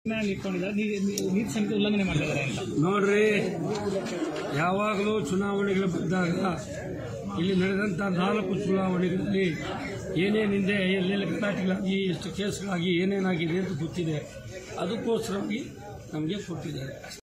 ನೀತಿ ಸಂಹಿತೆ ಉಲ್ಲಂಘನೆ ಮಾಡಿದ್ದಾರೆ ಅಂತ ನೋಡ್ರಿ. ಯಾವಾಗಲೂ ಚುನಾವಣೆಗಳು ಬಂದಾಗ ಇಲ್ಲಿ ನಡೆದಂಥ 4 ಚುನಾವಣೆಗಳಲ್ಲಿ ಏನೇನಿದೆ, ಎಲ್ಲೆಲ್ಲಿ ಗಲಾಟೆಗಳಾಗಿ, ಎಷ್ಟು ಕೇಸ್ಗಳಾಗಿ, ಏನೇನಾಗಿದೆ ಅಂತ ಗೊತ್ತಿದೆ. ಅದಕ್ಕೋಸ್ಕರವಾಗಿ ನಮಗೆ ಕೊಟ್ಟಿದ್ದಾರೆ.